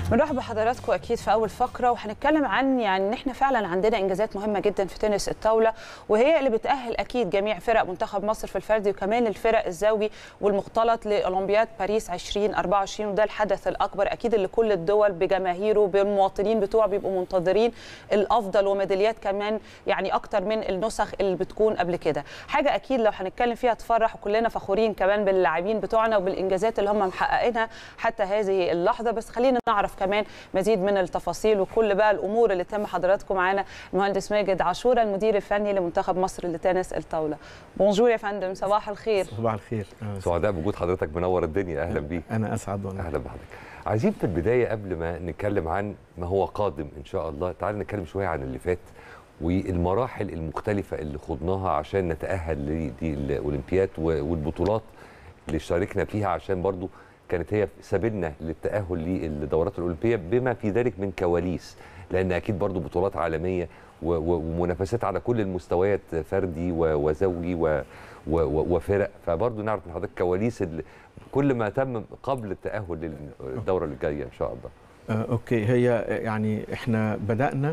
بنرحب بحضراتكم اكيد في اول فقره، وهنتكلم عن ان احنا فعلا عندنا انجازات مهمه جدا في تنس الطاوله، وهي اللي بتاهل اكيد جميع فرق منتخب مصر في الفردي وكمان الفرق الزوجي والمختلط لاولمبياد باريس 2024، وده الحدث الاكبر اكيد اللي كل الدول بجماهيره بالمواطنين بتوعه بيبقوا منتظرين الافضل وميداليات كمان اكتر من النسخ اللي بتكون قبل كده. حاجه اكيد لو هنتكلم فيها تفرح، وكلنا فخورين كمان باللاعبين بتوعنا وبالانجازات اللي هم محققينها حتى هذه اللحظه. بس خلينا نعرف كمان مزيد من التفاصيل وكل بقى الامور اللي تم حضراتكم معانا المهندس ماجد عاشوره المدير الفني لمنتخب مصر لتنس الطاوله. بونجور يا فندم، صباح الخير. صباح الخير. سعداء بوجود حضرتك، منور الدنيا. اهلا بيك. انا اسعد والله. اهلا بحضرتك. عايزين في البدايه قبل ما نتكلم عن ما هو قادم ان شاء الله، تعال نتكلم شويه عن اللي فات والمراحل المختلفه اللي خضناها عشان نتاهل لدي الاولمبياد والبطولات اللي شاركنا فيها، عشان برضو كانت هي سبيلنا للتأهل للدورات الأولمبية بما في ذلك من كواليس، لأن أكيد برضو بطولات عالمية ومنافسات على كل المستويات، فردي وزوجي وفرق، فبرضو نعرف من حضرتك كواليس كل ما تم قبل التأهل للدورة اللي جاية إن شاء الله. أوكي، هي احنا بدأنا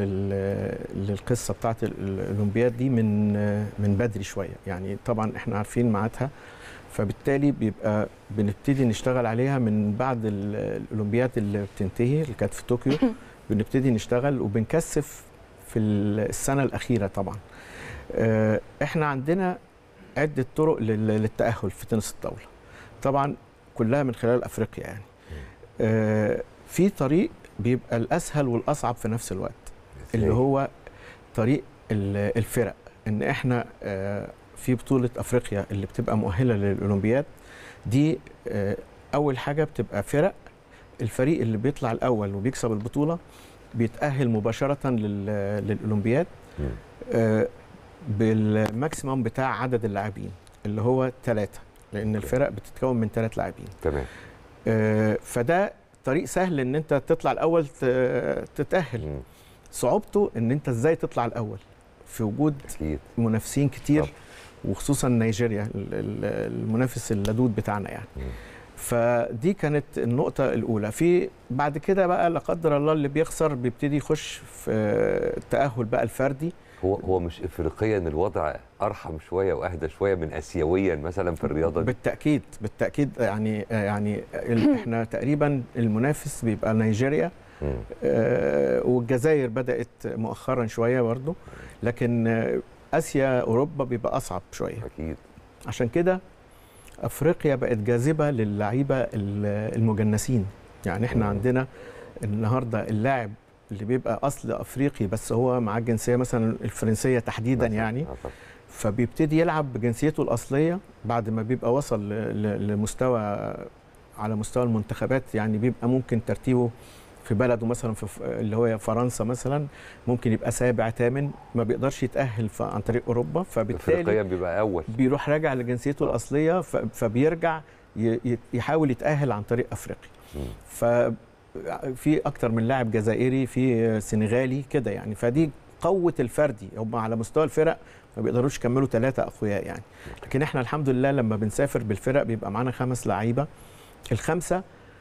للقصة بتاعت الأولمبياد دي من بدري شوية، طبعا احنا عارفين ميعادها، فبالتالي بيبقى بنبتدي نشتغل عليها من بعد الأولمبياد اللي بتنتهي اللي كانت في طوكيو. بنبتدي نشتغل وبنكثف في السنة الأخيرة. طبعا احنا عندنا عدة طرق للتأهل في تنس الطاولة، طبعا كلها من خلال أفريقيا. في طريق بيبقى الأسهل والأصعب في نفس الوقت، اللي هو طريق الفرق. إن احنا في بطولة أفريقيا اللي بتبقى مؤهلة للأولمبياد دي، أول حاجة بتبقى فرق. الفريق اللي بيطلع الأول وبيكسب البطولة بيتأهل مباشرة للأولمبياد بالماكسيمم بتاع عدد اللاعبين اللي هو 3، لأن الفرق بتتكون من 3 لاعبين. تمام. فده طريق سهل إن أنت تطلع الأول تتأهل. صعوبته إن أنت إزاي تطلع الأول في وجود منافسين كتير، وخصوصا نيجيريا المنافس اللدود بتاعنا فدي كانت النقطة الأولى. في بعد كده بقى لا قدر الله اللي بيخسر بيبتدي يخش في التأهل بقى الفردي. هو مش افريقيا الوضع ارحم شويه واهدى شويه من اسيويا مثلا في الرياضه دي؟ بالتاكيد يعني احنا تقريبا المنافس بيبقى نيجيريا، والجزائر بدات مؤخرا شويه برضه، لكن اسيا اوروبا بيبقى اصعب شويه. اكيد. عشان كده افريقيا بقت جاذبه للاعيبه المجنسين. احنا عندنا النهارده اللاعب اللي بيبقى اصل افريقي بس هو معاه الجنسيه مثلا الفرنسيه تحديدا، فبيبتدي يلعب بجنسيته الاصليه بعد ما بيبقى وصل لمستوى على مستوى المنتخبات. بيبقى ممكن ترتيبه في بلده مثلا في اللي هو فرنسا مثلا ممكن يبقى 7 8، ما بيقدرش يتاهل عن طريق اوروبا، فبالتالي افريقيا بيبقى اول، بيروح راجع لجنسيته الاصليه، فبيرجع يحاول يتاهل عن طريق افريقيا. في اكتر من لاعب جزائري، في سنغالي كده فدي قوه الفردي. هم على مستوى الفرق ما بيقدروش يكملوا 3 اقوياء لكن احنا الحمد لله لما بنسافر بالفرق بيبقى معانا 5 لعيبه. ال5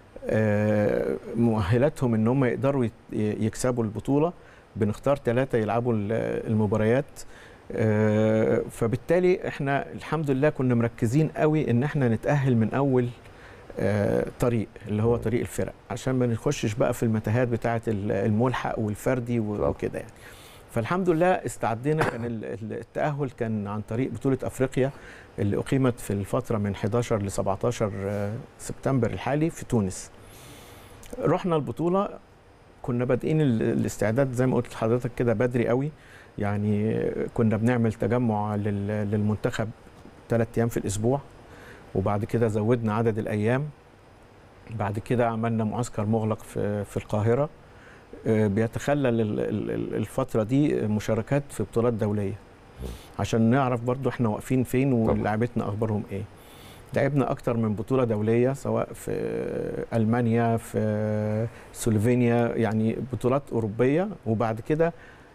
مؤهلاتهم ان هم يقدروا يكسبوا البطوله. بنختار 3 يلعبوا المباريات. فبالتالي احنا الحمد لله كنا مركزين قوي ان احنا نتاهل من اول طريق اللي هو طريق الفرق، عشان ما نخشش بقى في المتاهات بتاعه الملحق والفردي وكده فالحمد لله استعدينا. كان التأهل كان عن طريق بطولة أفريقيا اللي أقيمت في الفترة من 11 ل 17 سبتمبر الحالي في تونس. رحنا البطولة، كنا بادئين الاستعداد زي ما قلت لحضرتك كده بدري قوي. كنا بنعمل تجمع للمنتخب 3 أيام في الأسبوع، وبعد كده زودنا عدد الأيام. بعد كده عملنا معسكر مغلق في القاهرة بيتخلل الفترة دي مشاركات في بطولات دولية، عشان نعرف برضو احنا واقفين فين ولاعبتنا اخبارهم ايه. لعبنا اكتر من بطولة دولية سواء في ألمانيا، في سلوفينيا، بطولات أوروبية. وبعد كده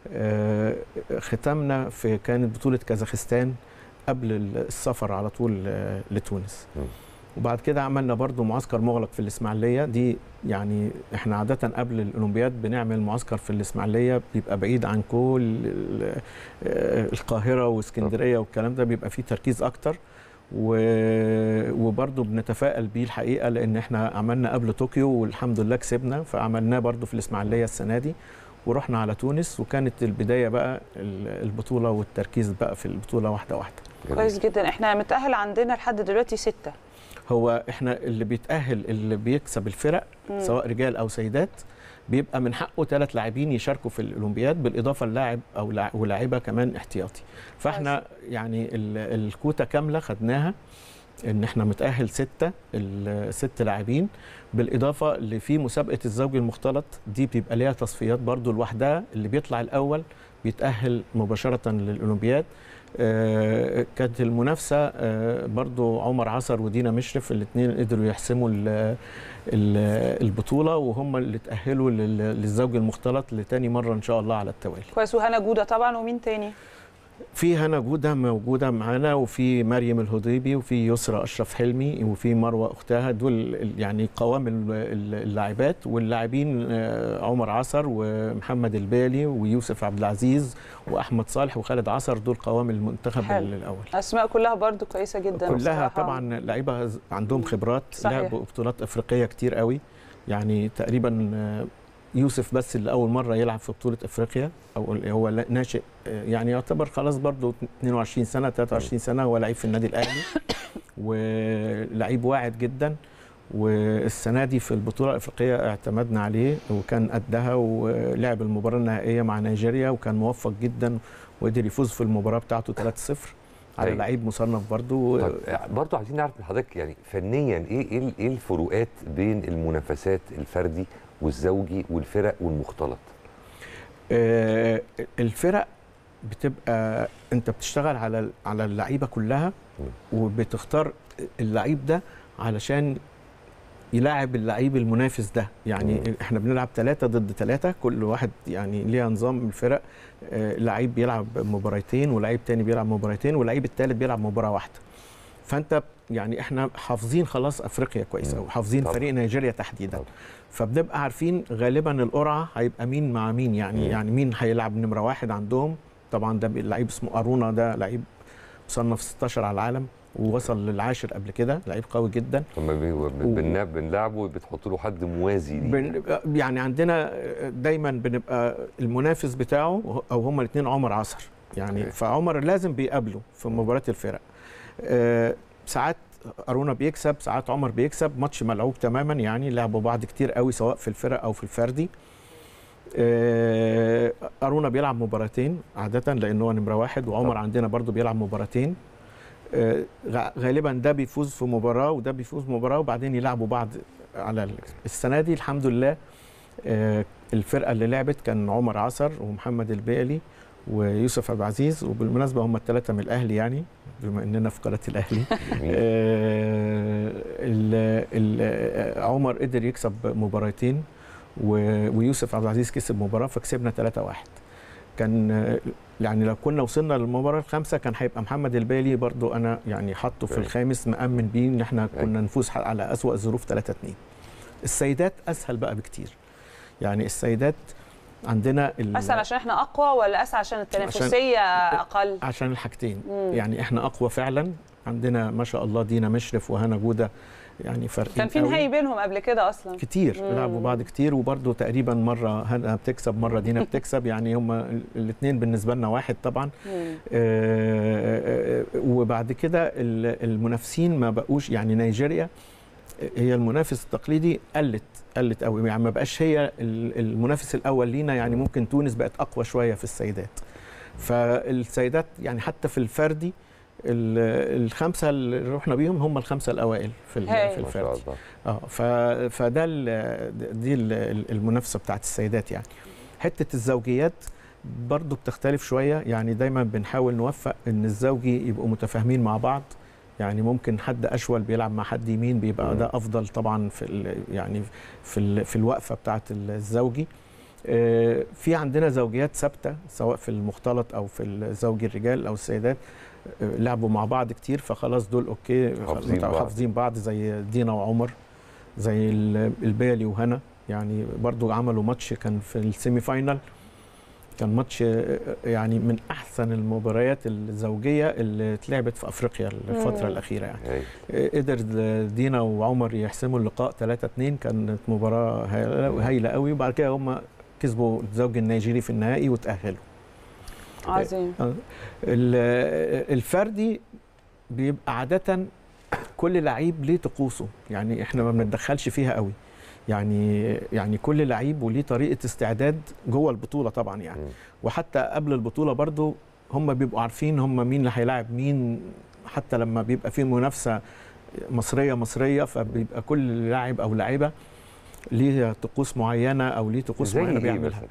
ختمنا كانت بطولة كازاخستان قبل السفر على طول لتونس. وبعد كده عملنا برضو معسكر مغلق في الإسماعيلية. دي يعني احنا عادة قبل الأولمبياد بنعمل معسكر في الإسماعيلية، بيبقى بعيد عن كل القاهرة واسكندرية والكلام ده، بيبقى فيه تركيز أكتر. وبرضو بنتفائل بيه الحقيقة، لأن احنا عملنا قبل طوكيو والحمد لله كسبنا، فعملناه برضو في الإسماعيلية السنة دي، ورحنا على تونس، وكانت البداية بقى البطولة والتركيز بقى في البطولة واحدة واحدة. كويس جدا. احنا متأهل عندنا لحد دلوقتي 6. هو احنا اللي بيتأهل اللي بيكسب الفرق سواء رجال أو سيدات بيبقى من حقه 3 لاعبين يشاركوا في الأولمبياد، بالإضافة للاعب أو ولاعبة كمان احتياطي. فاحنا يعني الكوتا كاملة خدناها، ان احنا متأهل 6 لاعبين، بالإضافة اللي في مسابقة الزوج المختلط دي بيبقى ليها تصفيات برضو لوحدها، اللي بيطلع الأول بيتأهل مباشرة للأولمبياد. كانت المنافسة برضو عمر عصر ودينا مشرف، الاثنين قدروا يحسموا البطولة، وهم اللي تأهلوا للزوج المختلط لتاني مرة إن شاء الله على التوالي. كويس. وهنا جودة طبعا، ومين تاني؟ في هنا جودة موجودة معانا، وفي مريم الهضيبي، وفي يسرى أشرف حلمي، وفي مروة أختها. دول يعني قوام اللاعبات، واللاعبين عمر عصر ومحمد البالي ويوسف عبد العزيز وأحمد صالح وخالد عصر، دول قوام المنتخب الأول. أسماء كلها برضو كويسة جدا، كلها بصراحة. طبعا لعيبة عندهم خبرات، لعبوا بطولات أفريقية كتير قوي، يعني تقريبا يوسف بس اللي أول مرة يلعب في بطولة أفريقيا، أو هو ناشئ، يعني يعتبر خلاص برضو 22 سنة 23 سنة، هو لعيب في النادي الأهلي ولعيب واعد جدا. والسنة دي في البطولة الأفريقية اعتمدنا عليه وكان قدها، ولعب المباراة النهائية مع نيجيريا وكان موفق جدا، وقدر يفوز في المباراة بتاعته 3-0 على لعيب مصنف برضو. برضو عايزين نعرف من حضرتك يعني فنيا ايه الفروقات بين المنافسات الفردي والزوجي والفرق والمختلط؟ الفرق بتبقى انت بتشتغل على اللعيبه كلها، وبتختار اللعيب ده علشان يلاعب اللعيب المنافس ده. يعني احنا بنلعب 3 ضد 3، كل واحد يعني ليها نظام. الفرق لعيب بيلعب مباراتين، ولعيب تاني بيلعب مباراتين، ولعيب التالت بيلعب مباراه واحده. فانت يعني احنا حافظين خلاص افريقيا كويس قوي، حافظين فريق نيجيريا تحديدا، فبنبقى عارفين غالبا القرعه هيبقى مين مع مين، يعني مين هيلعب نمره 1 عندهم. طبعا ده لعيب اسمه ارونا، ده لعيب مصنف 16 على العالم ووصل للعاشر قبل كده، لعيب قوي جدا. بنلعبه بتحط له حد موازي ليه؟ يعني عندنا دايما بنبقى المنافس بتاعه او هما الاثنين عمر عصر، يعني فعمر لازم بيقابله في مباراه الفرق. ساعات ارونا بيكسب، ساعات عمر بيكسب، ماتش ملعوب تماما، يعني لعبوا بعض كتير قوي سواء في الفرق او في الفردي. ارونا بيلعب مباراتين عاده لانه هو نمره 1، وعمر عندنا برضو بيلعب مباراتين. غالبا ده بيفوز في مباراه وده بيفوز في مباراه، وبعدين يلعبوا بعض على السنه دي. الحمد لله الفرقه اللي لعبت كان عمر عصر ومحمد البالي ويوسف عبد العزيز، وبالمناسبه هم الثلاثه من الاهلي، يعني بما اننا في قناه الاهلي. عمر قدر يكسب مباراتين، ويوسف عبد العزيز كسب مباراه، فكسبنا 3-1. كان يعني لو كنا وصلنا للمباراه الخامسه كان هيبقى محمد البالي برضو انا يعني حاطه في الخامس، مأمن بيه ان احنا كنا نفوز على اسوأ الظروف 3-2. السيدات اسهل بقى بكتير، يعني السيدات عندنا اسهل عشان احنا اقوى، ولا اسهل عشان التنافسيه اقل؟ عشان الحاجتين. يعني احنا اقوى فعلا، عندنا ما شاء الله دينا مشرف وهنا جوده، يعني فرق كان في نهائي بينهم قبل كده اصلا كتير، لعبوا بعض كتير، وبرده تقريبا مره هنا بتكسب مره دينا بتكسب، يعني هم الاثنين بالنسبه لنا واحد طبعا. وبعد كده المنافسين ما بقوش، يعني نيجيريا هي المنافس التقليدي قلت قوي، يعني ما بقاش هي المنافس الاول لينا. يعني ممكن تونس بقت اقوى شويه في السيدات، فالسيدات يعني حتى في الفردي الخمسه اللي رحنا بيهم هم الخمسه الاوائل في الفردي. فده دي المنافسه بتاعت السيدات. يعني حته الزوجيات برضو بتختلف شويه، يعني دايما بنحاول نوفق ان الزوجي يبقوا متفاهمين مع بعض. يعني ممكن حد اشول بيلعب مع حد يمين، بيبقى ده افضل طبعا يعني في الوقفه بتاعه الزوجي. في عندنا زوجيات ثابته سواء في المختلط او في الزوجي الرجال او السيدات، لعبوا مع بعض كتير، فخلاص دول اوكي حافظين بعض، زي دينا وعمر، زي البيلي وهنا، يعني برضو عملوا ماتش كان في السيمي فاينال، كان ماتش يعني من احسن المباريات الزوجيه اللي اتلعبت في افريقيا الفتره الاخيره يعني. قدر دينا وعمر يحسموا اللقاء 3-2، كانت مباراه هايله قوي، وبعد كده هم كسبوا الزوج النيجيري في النهائي وتاهلوا. عظيم. الفردي بيبقى عاده كل لعيب ليه طقوسه، يعني احنا ما بنتدخلش فيها قوي، يعني كل لعيب وليه طريقه استعداد جوه البطوله طبعا يعني. وحتى قبل البطوله برضو هم بيبقوا عارفين هم مين اللي هيلاعب مين، حتى لما بيبقى في منافسه مصريه، فبيبقى كل لاعب او لاعبه ليه طقوس معينه او ليه طقوس معينه بيعملها.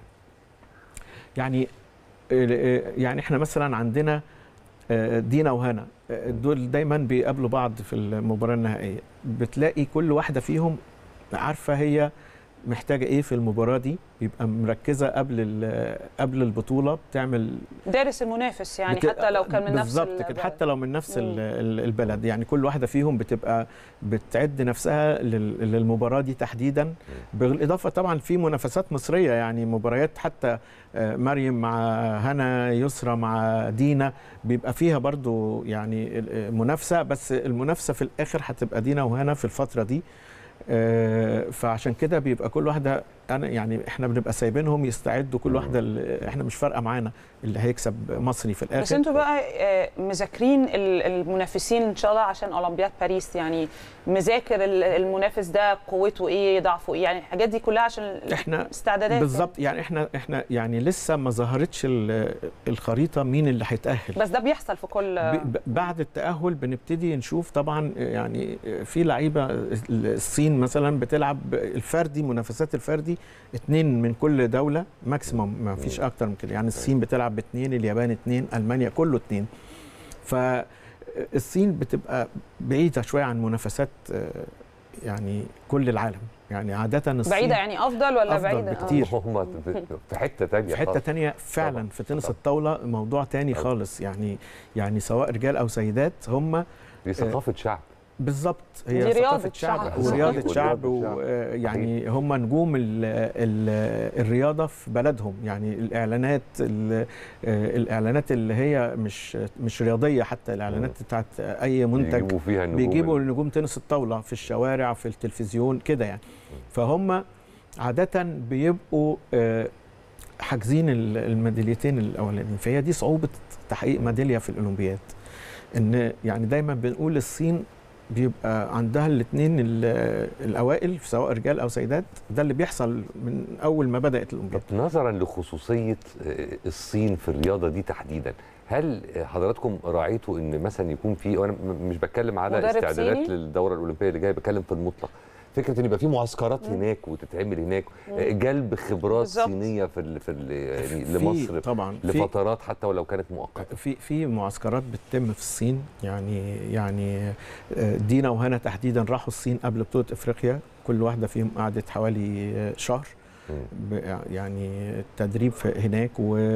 يعني احنا مثلا عندنا دينا وهنا، دول دايما بيقابلوا بعض في المباراه النهائيه، بتلاقي كل واحده فيهم عارفه هي محتاجه ايه في المباراه دي، بيبقى مركزه قبل البطوله، بتعمل دارس المنافس يعني، حتى لو كان من نفس بالظبط كده، حتى لو من نفس البلد، يعني كل واحده فيهم بتبقى بتعد نفسها للمباراه دي تحديدا. بالاضافه طبعا في منافسات مصريه، يعني مباريات حتى مريم مع هنا، يسرى مع دينا، بيبقى فيها برضو يعني منافسه، بس المنافسه في الاخر هتبقى دينا وهنا في الفتره دي. فعشان كده بيبقى كل واحده، انا يعني احنا بنبقى سايبينهم يستعدوا كل واحده، احنا مش فارقه معانا اللي هيكسب مصري في الاخر. بس انتوا بقى مذاكرين المنافسين ان شاء الله عشان اولمبياد باريس، يعني مذاكر المنافس ده قوته ايه ضعفه ايه، يعني الحاجات دي كلها عشان احنا استعدادات بالظبط يعني احنا يعني لسه ما ظهرتش الخريطه مين اللي هيتاهل، بس ده بيحصل في كل بعد التاهل بنبتدي نشوف طبعا، يعني في لعيبه الصين مثلا بتلعب الفردي، منافسات الفردي 2 من كل دوله ماكسيموم، ما فيش اكتر من كده، يعني الصين بتلعب ب2، اليابان 2، المانيا كله 2. فالصين بتبقى بعيده شويه عن منافسات يعني كل العالم، يعني عاده الصين بعيده، يعني افضل ولا أفضل بعيده بكتير. هم في حته ثانيه، في حته ثانيه فعلا طبعا. في تنس الطاوله موضوع ثاني خالص، يعني سواء رجال او سيدات، هم دي ثقافه شعب بالظبط، هي ثقافه شعب ورياضه شعب، ويعني هم نجوم الرياضه في بلدهم، يعني الاعلانات اللي هي مش رياضيه، حتى الاعلانات بتاعت اي منتج بيجيبوا نجوم تنس الطاوله في الشوارع، في التلفزيون كده يعني. فهم عاده بيبقوا حاجزين الميداليتين الاولانيين، فهي دي صعوبه تحقيق ميداليه في الاولمبياد، ان يعني دايما بنقول الصين بيبقى عندها الاثنين الاوائل سواء رجال او سيدات، ده اللي بيحصل من اول ما بدات الاولمبياد. نظرا لخصوصيه الصين في الرياضه دي تحديدا، هل حضراتكم راعيتوا ان مثلا يكون في، وانا مش بتكلم على استعدادات للدوره الاولمبيه اللي جايه، بتكلم في المطلق، فكره ان يبقى في معسكرات هناك وتتعمل هناك، جلب خبرات صينيه في يعني لمصر طبعا لفترات حتى ولو كانت مؤقته، في معسكرات بتتم في الصين، يعني دينا وهنا تحديدا راحوا الصين قبل بطوله افريقيا، كل واحده فيهم قعدت حوالي شهر يعني التدريب هناك.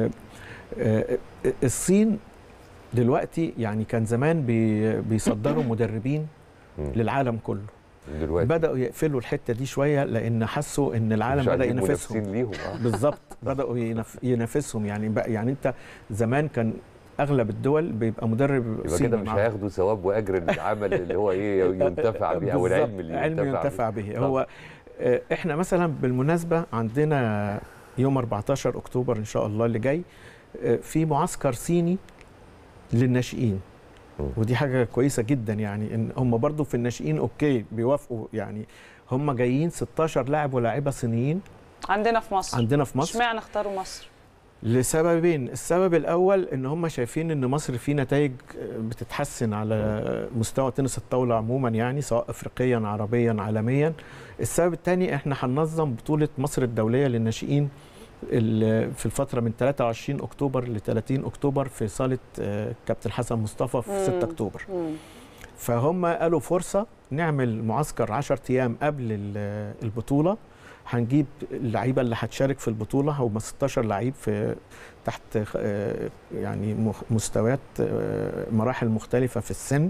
والصين دلوقتي يعني كان زمان بيصدروا مدربين للعالم كله، دلوقتي بدأوا يقفلوا الحتة دي شوية، لأن حسوا إن العالم بدأ ينافسهم بالظبط، بدأوا ينافسهم، يعني أنت زمان كان أغلب الدول بيبقى مدرب يبقى كده مش هياخدوا ثواب وأجر العمل اللي هو إيه ينتفع به، أو العلم اللي ينتفع به. هو إحنا مثلا بالمناسبة عندنا يوم 14 أكتوبر إن شاء الله اللي جاي في معسكر صيني للناشئين، ودي حاجه كويسه جدا، يعني ان هم برضو في الناشئين اوكي بيوافقوا، يعني هم جايين 16 لاعب ولاعيبه صينيين عندنا في مصر. اشمعنى اختاروا مصر؟ لسببين، السبب الاول ان هم شايفين ان مصر في نتائج بتتحسن على مستوى تنس الطاوله عموما، يعني سواء افريقيا عربيا عالميا. السبب الثاني احنا هننظم بطوله مصر الدوليه للناشئين في الفترة من 23 أكتوبر ل 30 أكتوبر في صالة كابتن حسن مصطفى في 6 أكتوبر. فهم قالوا فرصة نعمل معسكر 10 أيام قبل البطولة هنجيب اللعيبه اللي هتشارك في البطوله، هم 16 لعيب في تحت يعني مستويات مراحل مختلفه في السن،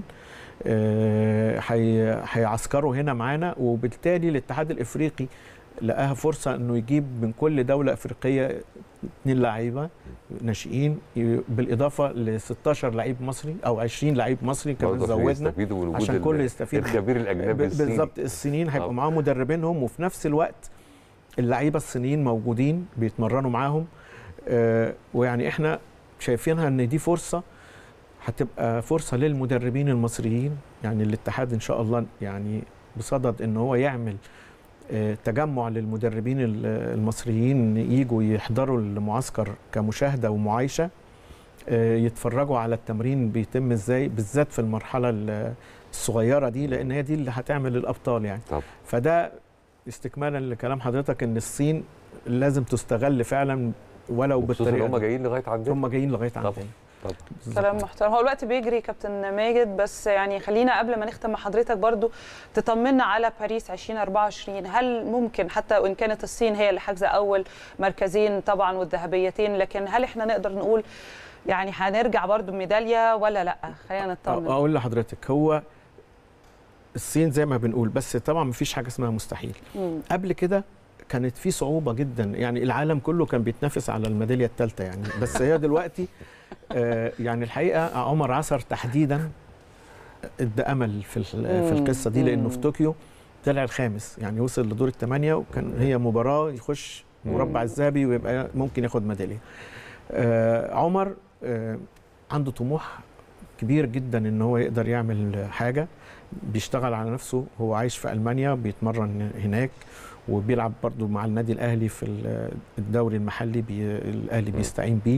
هيعسكروا هنا معانا. وبالتالي الاتحاد الافريقي لقاها فرصه انه يجيب من كل دوله افريقيه 2 لعيبه ناشئين، بالاضافه ل 16 لعيب مصري او 20 لعيب مصري كمان زودنا عشان كل يستفيد. الخبير الاجنبي بالظبط، الصينيين هيبقوا معاهم مدربينهم، وفي نفس الوقت اللعيبه الصينيين موجودين بيتمرنوا معاهم. ويعني احنا شايفينها ان دي فرصه، هتبقى فرصه للمدربين المصريين. يعني الاتحاد ان شاء الله يعني بصدد ان هو يعمل تجمع للمدربين المصريين يجوا يحضروا المعسكر كمشاهده ومعايشه، يتفرجوا على التمرين بيتم ازاي، بالذات في المرحله الصغيره دي، لان هي دي اللي هتعمل الابطال يعني. طب. فده استكمالا لكلام حضرتك ان الصين لازم تستغل فعلا ولو بالطريقه هم جايين لغايه عندنا. هم جايين لغايه عندنا. كلام محترم. هو الوقت بيجري كابتن ماجد، بس يعني خلينا قبل ما نختم مع حضرتك برضو تطمنا على باريس 2024. هل ممكن حتى وان كانت الصين هي اللي حاجزه اول مركزين طبعا والذهبيتين، لكن هل احنا نقدر نقول يعني هنرجع برضو بميداليه ولا لا؟ خلينا نطمن. اقول لحضرتك، هو الصين زي ما بنقول، بس طبعا مفيش حاجه اسمها مستحيل. قبل كده كانت في صعوبه جدا، يعني العالم كله كان بيتنافس على الميداليه الثالثه يعني، بس هي دلوقتي يعني الحقيقه عمر عصر تحديدا ادى امل في القصه دي، لانه في طوكيو طلع الخامس، يعني وصل لدور الثمانيه، وكان هي مباراه يخش مربع الذهبي ويبقى ممكن ياخد ميداليه. عمر عنده طموح كبير جدا ان هو يقدر يعمل حاجه، بيشتغل على نفسه. هو عايش في المانيا، بيتمرن هناك وبيلعب برضو مع النادي الاهلي في الدوري المحلي، الاهلي بيستعين بيه.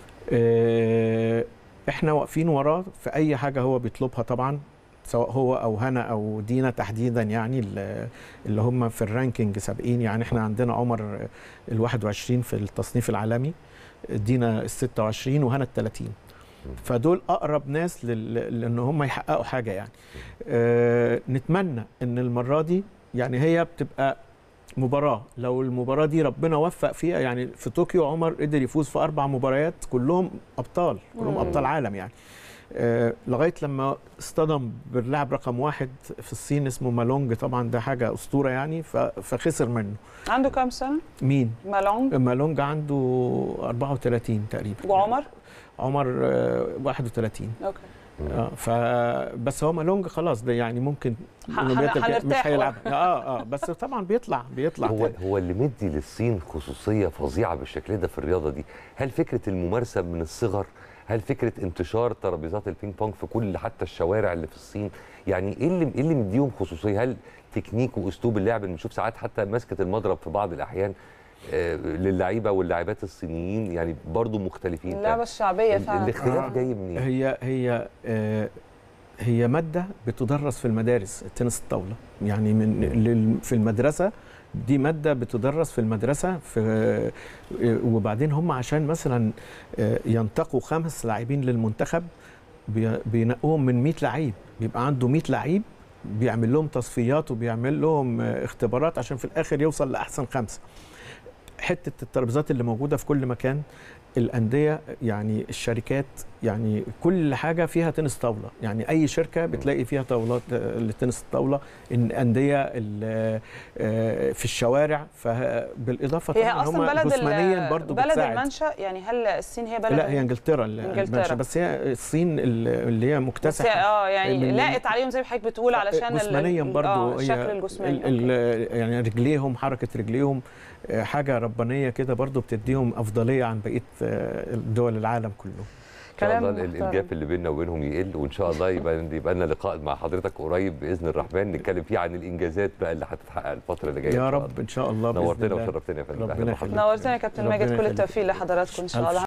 احنا واقفين وراه في اي حاجه هو بيطلبها طبعا، سواء هو او هنا او دينا تحديدا، يعني اللي هم في الرانكينج سابقين. يعني احنا عندنا عمر ال21 في التصنيف العالمي، دينا ال26 وهنا ال30، فدول اقرب ناس لان هم يحققوا حاجه يعني. نتمنى ان المره دي يعني هي بتبقى مباراه، لو المباراه دي ربنا وفق فيها. يعني في طوكيو عمر قدر يفوز في 4 مباريات كلهم ابطال، كلهم ابطال عالم يعني، لغايه لما اصطدم باللاعب رقم 1 في الصين اسمه مالونج. طبعا ده حاجه اسطوره يعني، فخسر منه. عنده كام سنه مين مالونج؟ مالونج عنده 34 تقريبا. وعمر؟ عمر 31. اوكي. فبس هو مالونج خلاص ده يعني ممكن مش هيلعب. بس طبعا بيطلع هو اللي مدي للصين خصوصيه فظيعه بالشكل ده في الرياضه دي. هل فكره الممارسه من الصغر؟ هل فكره انتشار ترابيزات البينج بونج في كل حتى الشوارع اللي في الصين؟ يعني ايه اللي مديهم خصوصيه؟ هل تكنيك واسلوب اللعب؟ بنشوف ساعات حتى مسكه المضرب في بعض الاحيان للعيبه واللاعبات الصينيين يعني برضو مختلفين. اللعبه الشعبيه فعلا. الاختلاف جاي منين؟ هي ماده بتدرس في المدارس، التنس الطاوله يعني في المدرسه، دي ماده بتدرس في المدرسه وبعدين هم عشان مثلا ينتقوا 5 لاعبين للمنتخب بينقوهم من 100 لعيب، بيبقى عنده 100 لعيب بيعمل لهم تصفيات وبيعمل لهم اختبارات عشان في الاخر يوصل لاحسن 5. حته الترابيزات اللي موجوده في كل مكان، الانديه يعني الشركات يعني كل حاجه فيها تنس طاوله، يعني اي شركه بتلاقي فيها طاولات للتنس الطاوله. الانديه في الشوارع، فبالاضافه طبعا هم جسمانيا برضو بلد بتساعد. المنشا يعني. هل الصين هي بلد؟ لا، هي انجلترا المنشا، بس هي الصين اللي هي مكتسحه يعني لاقت عليهم زي ما حضرتك بتقول علشان جسمانيا برضو الشكل الجسماني يعني رجليهم، حركه رجليهم حاجه ربانيه كده برضو بتديهم افضليه عن بقيه دول العالم كله. ان شاء الله الانجاز اللي بيننا وبينهم يقل، وان شاء الله يبقى لنا لقاء مع حضرتك قريب باذن الرحمن نتكلم فيه عن الانجازات بقى اللي هتتحقق الفتره اللي جايه. يا رب ان شاء الله. نورتنا وشرفتنا يا فندم. نورتنا يا كابتن ماجد، كل التوفيق لحضراتكم ان شاء الله.